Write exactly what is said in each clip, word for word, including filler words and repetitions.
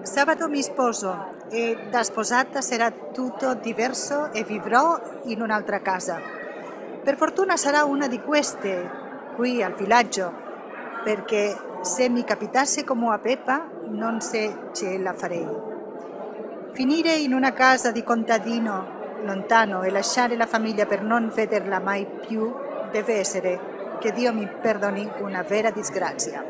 Sabato mi sposo e da sposata sarà tutto diverso e vivrò in un'altra casa. Per fortuna sarà una di queste, qui al villaggio, perché se mi capitasse come a Peppa non se ce la farei. Finire in una casa di contadino lontano e lasciare la famiglia per non vederla mai più deve essere, che Dio mi perdoni, una vera disgrazia.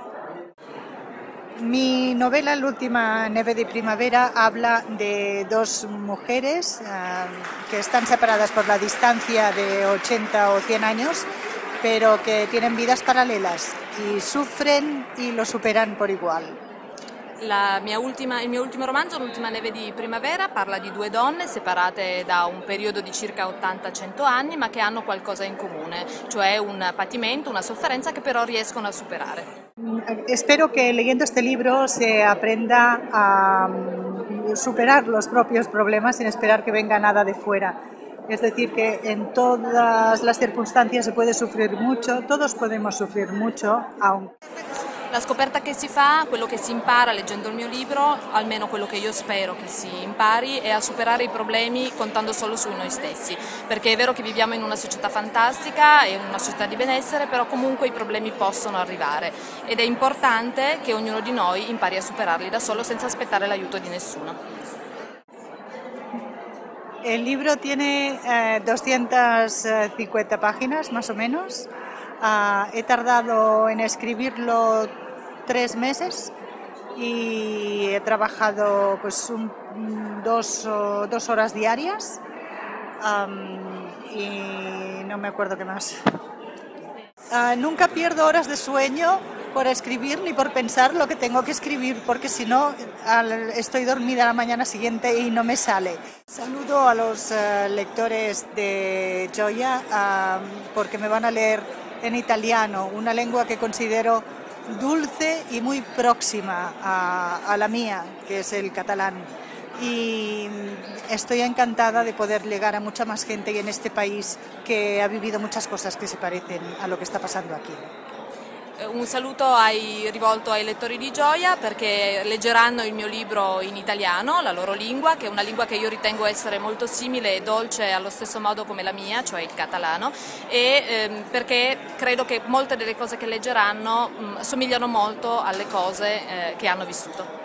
Mi novela La última nieve de primavera habla de dos mujeres uh, que están separadas por la distancia de ochenta o cien años, pero que tienen vidas paralelas y sufren y lo superan por igual. La mia ultima, il mio ultimo romanzo, L'ultima neve di primavera, parla di due donne separate da un periodo di circa ottanta cento anni, ma che hanno qualcosa in comune, cioè un patimento, una sofferenza che però riescono a superare. Espero que leyendo este libro se aprenda a superar los propios problemas sin esperar que venga nada de fuera. Es decir, que en todas las circunstancias se puede sufrir mucho, todos podemos sufrir mucho, aunque... La scoperta che si fa, quello che si impara leggendo il mio libro, almeno quello che io spero che si impari, è a superare i problemi contando solo su noi stessi, perché è vero che viviamo in una società fantastica e in una società di benessere, però comunque i problemi possono arrivare ed è importante che ognuno di noi impari a superarli da solo senza aspettare l'aiuto di nessuno. El libro tiene eh, doscientas cincuenta páginas más o menos. Uh, he tardado en escribirlo tres meses y he trabajado pues un, dos, dos horas diarias um, y no me acuerdo qué más. Uh, nunca pierdo horas de sueño por escribir ni por pensar lo que tengo que escribir, porque si no estoy dormida la mañana siguiente y no me sale. Saludo a los uh, lectores de Gioia uh, porque me van a leer en italiano, una lengua que considero dulce y muy próxima a, a la mía, que es el catalán. Y estoy encantada de poder llegar a mucha más gente en este país que ha vivido muchas cosas que se parecen a lo que está pasando aquí. Un saluto ai, rivolto ai lettori di Gioia perché leggeranno il mio libro in italiano, la loro lingua, che è una lingua che io ritengo essere molto simile e dolce allo stesso modo come la mia, cioè il catalano, e ehm, perché credo che molte delle cose che leggeranno mh, somigliano molto alle cose eh, che hanno vissuto.